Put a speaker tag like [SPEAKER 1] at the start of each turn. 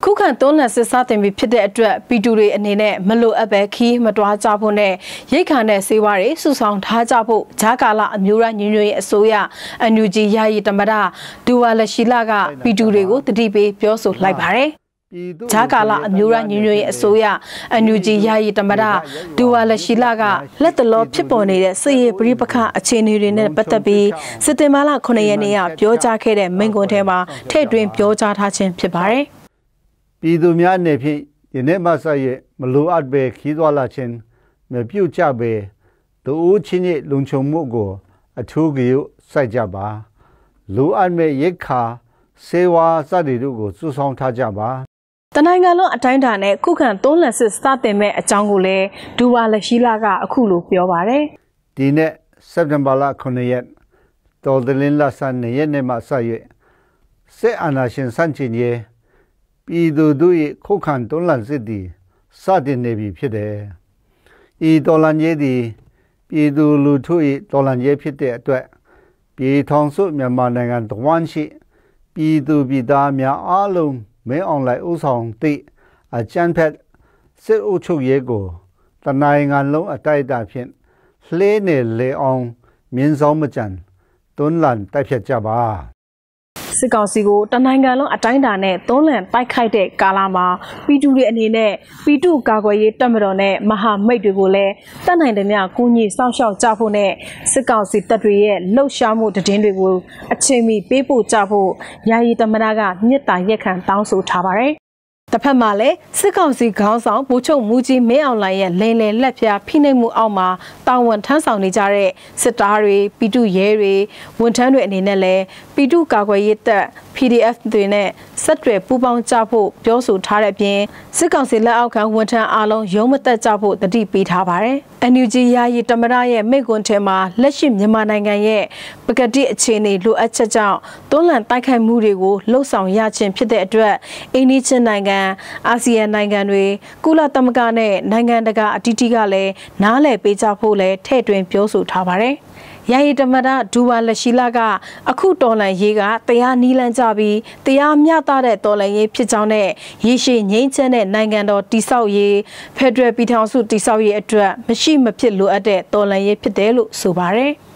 [SPEAKER 1] ခုခံတွန်းလှန်စစ်စားတင်ပြီးဖြစ်တဲ့အတွက်ပီတူတွေအနေနဲ့မလိုအပ်ပဲခီးမတွားကြဖို့နဲ့ရိတ်ခါနဲ့ဆေးဝါးတွေစုဆောင်ထားကြဖို့ဂျာကာလာအမျိုးသားညီညွတ်ရေးအစိုးရ NUG ယာယီသမ္မတဒူဝါလရှိလာကပီတူတွေကိုတတိပေးပြောဆိုလိုက်ပါတယ်ဂျာကာလာအမျိုးသားညီညွတ်ရေးအစိုးရ NUG ယာယီသမ္မတဒူဝါလရှိလာကလက်တလောဖြစ်ပေါ်နေတဲ့စစ်ရေးပဋိပက္ခအခြေအနေတွေနဲ့ပတ်သက်ပြီးစက်တင်ဘာလ9 ရက်နေ့ကပြောကြားခဲ့တဲ့မိန့်ခွန်းထဲမှာထည့်သွင်းပြောကြားထားခြင်းဖြစ်ပါတယ်
[SPEAKER 2] ပြည်သူများအနေဖြင့်ဒီနေ့မှစရဲ့မလိုအပ်ပဲခီးသွားလာခြင်းမပြုတ်ကြပဲတူဦးချင်းရဲ့လုံခြုံမှုကိုအထူးကြီးစိုက်ကြပါလိုအပ်မဲ့ရိတ်ခါစေဝါစသည်တို့ကိုစုဆောင်ထားကြပါ
[SPEAKER 1] တနိုင်ငံလုံးအတိုင်းအတာနဲ့ခုခံတွန်းလှန်စစ်စတင်မဲ့အကြောင်းကိုလည်းဒူဝါလရှိလာကအခုလိုပြောပါတယ်
[SPEAKER 2] ဒီနေ့စက်တင်ဘာလ9 ရက်တော်တလင်းလဆန်2ရက်နေ့မှစရဲ့စစ်အာဏာရှင်ဆန့်ကျင်ရေးပြည်သူတို့ရဲ့ခုခံတွန်းလှန်စစ်သည်စတင်နေပြီဖြစ်တယ်။ဤတော်လှန်ရေးသည်ပြည်သူလူထု၏တော်လှန်ရေးဖြစ်တဲ့အတွက်ပြည်ထောင်စုမြန်မာနိုင်ငံတဝန်းရှိပြည်သူပြည်သားများအားလုံးမင်းအောင်လှိုင်ဦးဆောင်သည့်အကြမ်းဖက်စစ်အုပ်ချုပ်ရေးကိုတနိုင်ငံလုံးအတိုက်အတာဖြင့်လှေးနေလေအောင်မြင်းဆောင်မကြံတွန်းလှန်တိုက်ဖြတ်ကြပါ
[SPEAKER 1] စစ်ကောင်စီကိုတနိုင်ငံလုံးအတိုင်းအတာနဲ့တွန်းလှန်တိုက်ခိုက်တဲ့ကာလမှာပီတူတွေအနေနဲ့ပီတူကာကွယ်ရေးတပ်မတော်နဲ့မဟာမိတ်တွေကိုလည်းတတ်နိုင်သမျှကိုကြီးစောင့်ရှောက်ကြဖို့နဲ့စစ်ကောင်စီတပ်တွေရဲ့လှုပ်ရှားမှုတည်င်းတွေကိုအချိန်မီပေးပို့ကြဖို့ယာယီသမ္မတကမြစ်တာရက်ခံတောင်းဆိုထားပါတယ်တစ်ဖက်မှာလည်းစစ်ကောင်စီခေါင်းဆောင်ဗိုလ်ချုပ်မူကြီးမင်းအောင်လှိုင်ရဲ့လိန်လယ်လက်ဖြာဖိနှိပ်မှုအောက်မှာတာဝန်ထမ်းဆောင်နေကြတဲ့စစ်သားတွေပီတူရဲတွေဝန်ထမ်းတွေအနေနဲ့လည်းပီတူကာကွယ်ရေးတပ် PDF တွေနဲ့ဆက်တွယ်ပူးပေါင်းကြဖို့ပြောဆိုထားတဲ့အပြင်စစ်ကောင်စီလက်အောက်ခံဝန်ထမ်းအားလုံးရုံးမတက်ကြဖို့တတိပေးထားပါတယ်။ NUG ယာယီသမ္မတရဲ့မိန့်ခွန်းထဲမှာလက်ရှိမြန်မာနိုင်ငံရဲ့ပကတိအခြေအနေလိုအပ်ချက်ကြောင့်တွန်းလှန်တိုက်ခိုက်မှုတွေကိုလှုံ့ဆော်ရခြင်းဖြစ်တဲ့အတွက်အိန္ဒိယနိုင်ငံအာဆီယံနိုင်ငံတွေကုလသမဂ္ဂနဲ့နိုင်ငံတကာအသီးသီးကလည်းနားလည်ပေးကြဖို့လည်းထည့်သွင်းပြောဆိုထားပါတယ်။ယာယီသမ္မတဒူဝါလရှိလာကအခုတော်လှန်ရေးကတရားနီးလန်းကြပြီးတရားမျှတတဲ့တော်လှန်ရေးဖြစ်ကြောင်းနဲ့ရေရှည်ငြိမ်းချမ်းတဲ့နိုင်ငံတော်တည်ဆောက်ရေးဖက်ဒရယ်ပြည်ထောင်စုတည်ဆောက်ရေးအတွက်မရှိမဖြစ်လိုအပ်တဲ့တော်လှန်ရေးဖြစ်တယ်လို့ဆိုပါတယ်။